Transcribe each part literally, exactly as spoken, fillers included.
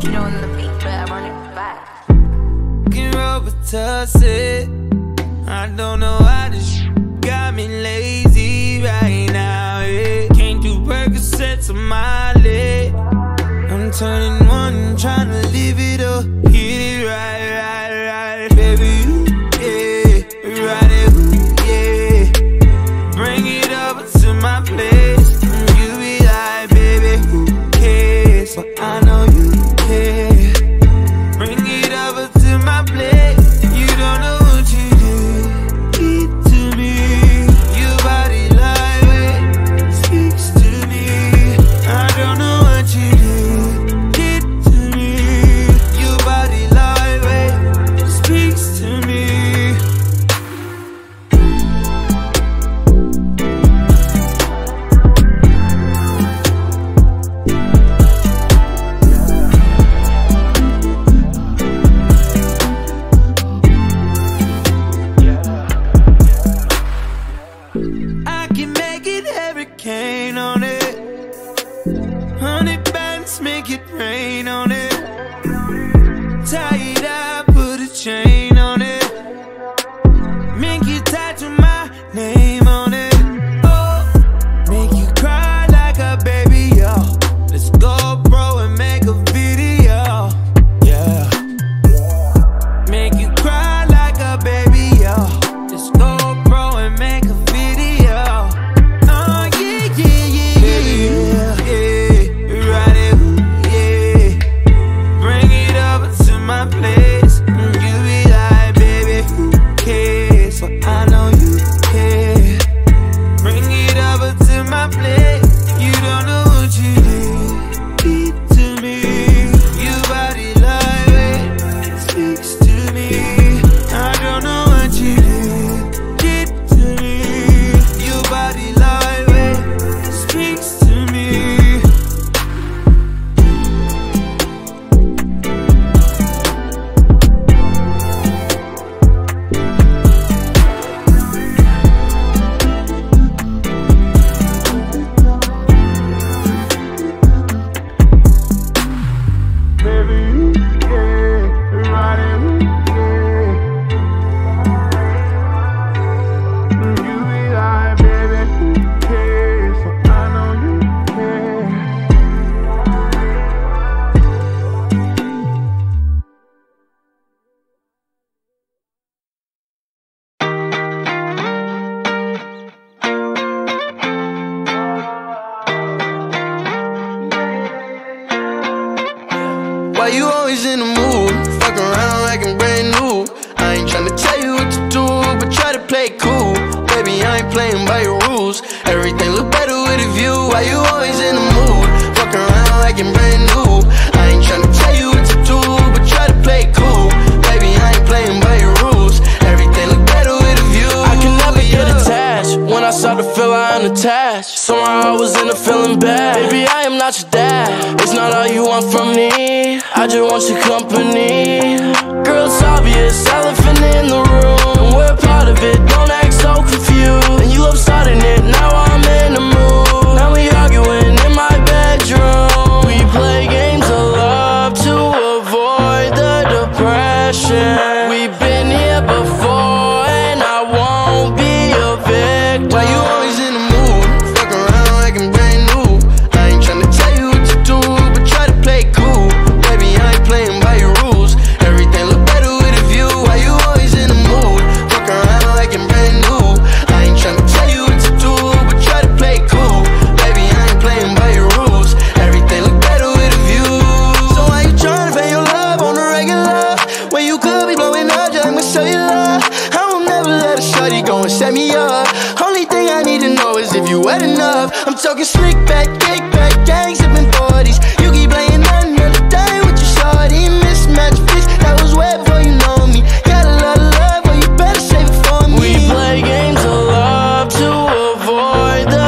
know the beat, but I run it back. Can roll Percocets. I don't know why this got me lazy right now, yeah. Can't do Percocets on my leg. I'm turning one, trying to live it up. Hit it right, right, right. Baby, yeah, ride it, yeah. Bring it over to my place. And you be like, baby, who cares? But I know you care. Bring it over to my place. You don't know what you did. Eat to me. Your body lightweight speaks to me. I don't know what you did. Did to me. Your body lightweight speaks to me. I can make it hurricane on it. Hunnid bands make it rain on it. Tie it up, put a chain on it. Make you tattoo my name on it. Oh, make you cry like a baby, yo. Let's go, bro, and make a video. Yeah. Make you cry like a baby, yo. Let's go, bro, and make a video. Oh, yeah, yeah, yeah, yeah, yeah. Ride it, yeah. Bring it over to my place. And you be like, baby, who cares? But I know you care. Bring it over to my place. You don't know what you did. Eat to me. Your body lightweight speaks to me. I don't know what you did. Did to me. Your body lightweight speaks to me. Baby, yeah, ride it, yeah. You be like, baby, who cares? So I know you care. Why you always in the mood? Fuck around like I'm brand new. I ain't tryna tell you what to do, but try to play it cool. Baby, I ain't playing by your rules. Everything look better with a view. Why you always in the mood? Fuck around like I'm brand new. I ain't tryna tell you what to do, but try to play it cool. Baby, I ain't playing by your rules. Everything look better with a view. I can never get attached. When I start to feel I unattached, somehow I was in a feeling bad. Baby, I am not your dad. It's not all you want from me. I just want your company. Girl, it's obvious, elephant in the room, and we're part of it. Don't act so confused. And you love starting it. Now I'm in the mood. Now we arguing in my bedroom. We play games of love to avoid the depression. We've been here before, and I won't be a victim. Why you always in the mood? Fuck around like I'm brand new. I ain't tryna tell you what to do, but try to play it cool. Baby, I ain't playing by your rules. Everything look better with a view. Why you always in the mood? Fuck around like I'm brand new. I ain't tryna tell you what to do, but try to play it cool. Baby, I ain't playing by your rules. Everything look better with a view. So why you tryna pay your love on the regular when you could be blowing up just like my cellular? I will never let a shorty go and set me up. Only thing I need to know is if you wet enough. I'm talking slick back, kick back, gang sipping forties. You keep playing another day with your shorty. Mismatch fix, that was way before you know me. Got a lot of love, but you better save it for me. We play games of love to avoid the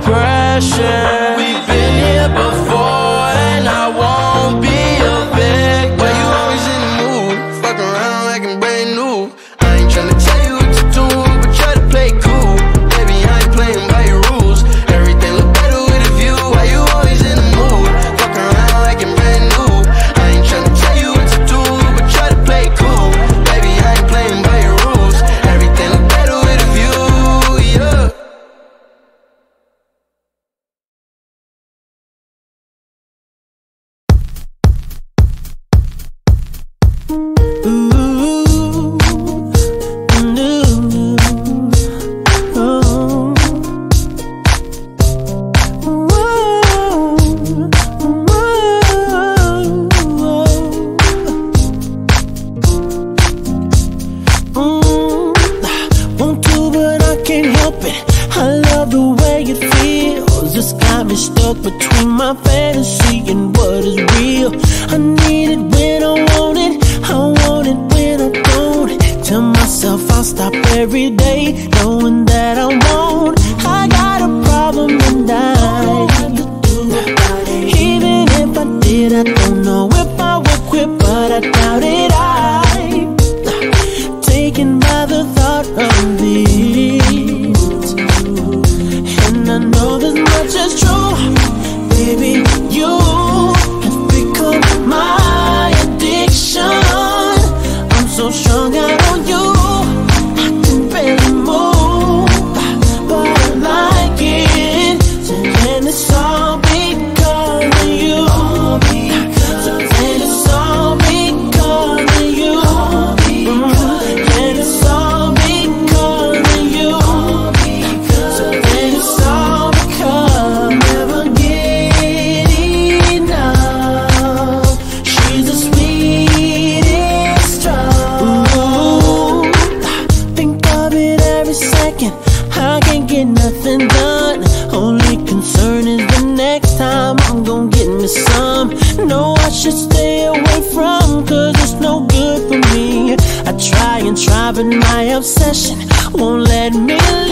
depression. We've been here before, and I won't be a victim. Why you always in the mood? Fuck around like I'm brand new. I ain't tryna tell you what to do, but try to play it cool. Baby, I ain't playing by your rules. Everything look better with a view. every day, knowing that I won't. I got a problem and I even if I did, I don't know if I would quit, but I doubt it. I'm taken by the thought of this, and I know this much is true. Baby, you have become my addiction. I'm so strung out on you, I can barely move, but I like it, and it's all because of you. So then it's all because of you, and it's all because of you. So then it's all because never get enough. She's the sweetest drug. Ooh, think of it every second. I can't get nothing done. Only concern is the next time I'm gon' get me some. No, I should stay away from, cause it's no good for me. I try and try, but my obsession won't let me